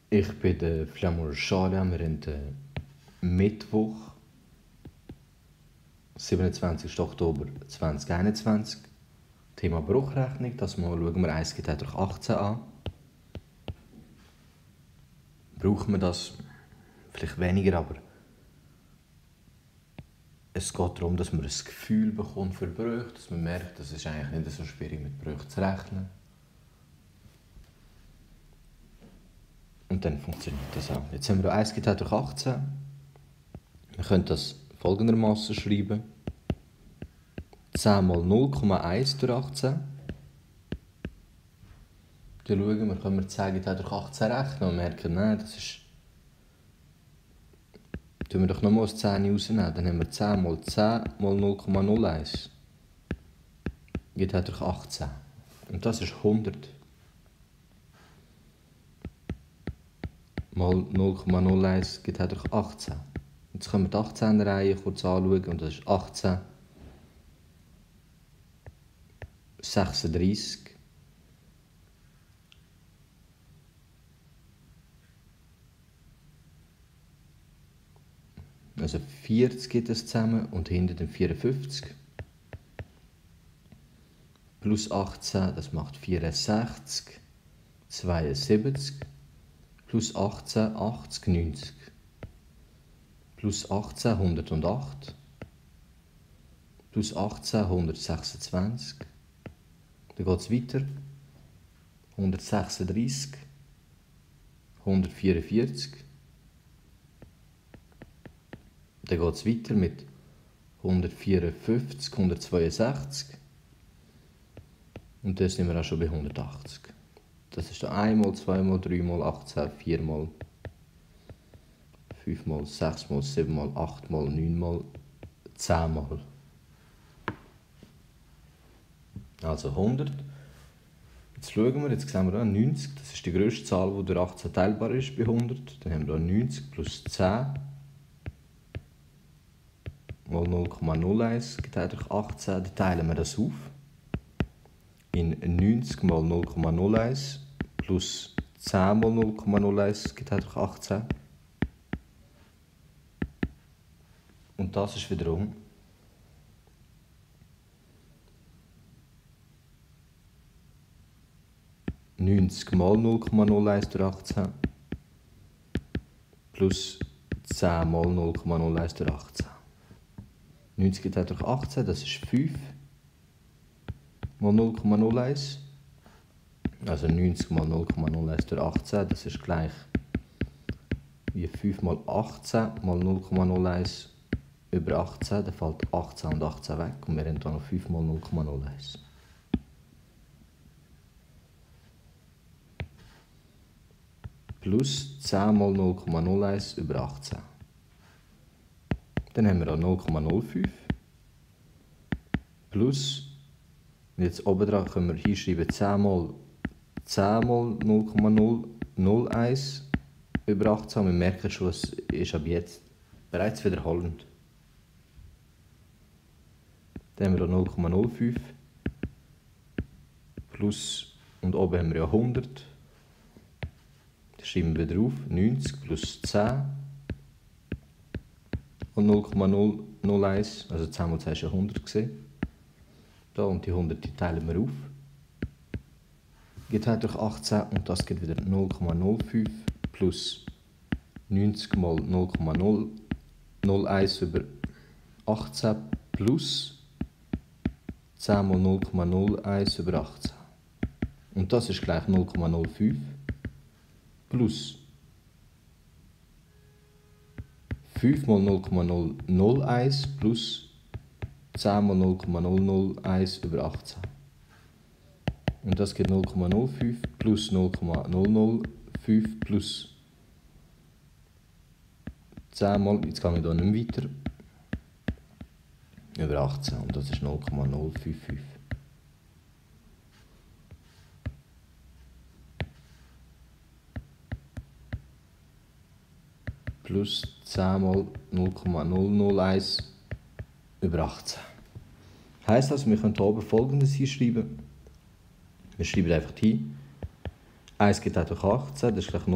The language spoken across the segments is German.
Ich bin der Flamur Schala. Wir haben den Mittwoch, 27. Oktober 2021. Thema Bruchrechnung. Das Mal schauen wir 1 geteilt durch 18 an. Brauchen wir das? Vielleicht weniger, aber es geht darum, dass man ein Gefühl bekommt für Brüche, dass man merkt, dass es eigentlich nicht so schwierig mit Brüchen zu rechnen. Und dann funktioniert das auch. Jetzt haben wir hier 1 geteilt durch 18. Wir können das folgendermaßen schreiben. 10 mal 0,1 durch 18. Dann schauen wir, können wir 10 geteilt durch 18 rechnen und merken, nein, das ist... Tun wir doch nochmal das 10 rausnehmen. Dann haben wir 10 mal 10 mal 0,01. Geteilt durch 18. Und das ist 100. Mal 0,01 geteilt durch 18. Jetzt können wir die 18er-Reihe kurz anschauen und das ist 18, 36, also 40 gibt es zusammen und hinter den 54. Plus 18, das macht 64, 72. Plus 18, 80, 90. Plus 18, 108. Plus 18, 126. Dann geht es weiter. 136. 144. Dann geht es weiter mit 154, 162. Und dann sind wir auch schon bei 180. Das ist dann 1 mal, 2 mal, 3 mal, 18, 4 mal, 5 mal, 6 mal, 7 mal, 8 mal, 9 mal, 10 mal. Also 100. Jetzt schauen wir, jetzt sehen wir hier 90. Das ist die grösste Zahl, die durch 18 teilbar ist bei 100. Dann haben wir hier 90 plus 10 mal 0,01 geteilt durch 18. Dann teilen wir das auf in 90 mal 0,01 plus 10 mal 0,01 geteilt durch 18. Und das ist wiederum (90 mal 0,01 durch 18 plus 10 mal 0,01 durch 18. 90 geteilt durch 18, das ist 5 mal 0,01. Also 90 mal 0,01 durch 18, das ist gleich wie 5 mal 18 mal 0,01 über 18. Da fällt 18 und 18 weg und wir haben hier noch 5 mal 0,01. Plus 10 mal 0,01 über 18. Dann haben wir auch 0,05 plus, und jetzt oben dran können wir hinschreiben 10 mal 0,001 über 18. Wir merken schon, es ist ab jetzt bereits wiederholend. Dann haben wir auch 0,05 plus, und oben haben wir ja 100. Dann schreiben wir wieder auf, 90 plus 10 und 0,001, also 10 mal 10 ist ja 100 gesehen. Da, und die 100 die teilen wir auf. Geteilt durch 18 und das gibt wieder 0,05 plus 90 mal 0,001 über 18 plus 10 mal 0,01 über 18. Und das ist gleich 0,05 plus 5 mal 0,001 plus 10 mal 0,001 über 18. Und das gibt 0,05 plus 0,005 plus 10 mal, jetzt kann ich hier nicht mehr weiter, über 18 und das ist 0,055. Plus 10 mal 0,001 über 18. Heisst also, wir können hier oben Folgendes hinschreiben. Wir schreiben einfach hin 1 geteilt durch 18, das ist gleich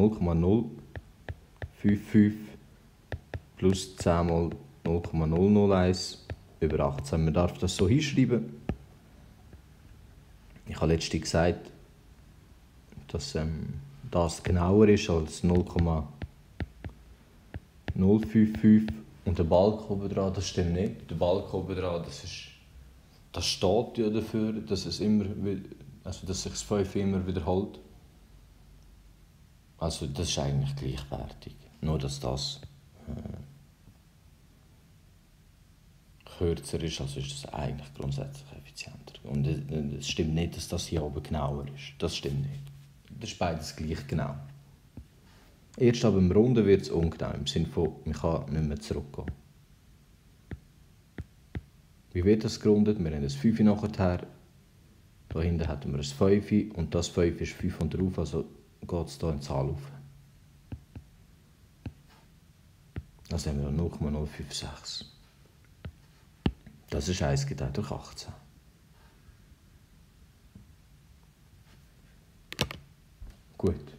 0,055 plus 10 mal 0,001 über 18. Man darf das so hinschreiben. Ich habe letztens gesagt, dass das genauer ist als 0,055 und der Balken oben dran, das stimmt nicht. Der Balken oben dran, das steht ja dafür, dass es immer, also dass sich das 5 immer wiederholt. Also das ist eigentlich gleichwertig, nur dass das kürzer ist, also ist das eigentlich grundsätzlich effizienter. Und es stimmt nicht, dass das hier oben genauer ist. Das stimmt nicht. Das ist beides gleich genau. Erst aber im Runden wird es ungenau, im Sinne von, man kann nicht mehr zurückgehen. Wie wird das gerundet? Wir haben ein 5 nachher. Da hinten hätten wir ein 5 und das 5 ist 5 und drauf, also geht es hier in die Zahl auf. Also haben wir 0,056. Das ist 1 geteilt durch 18. Gut.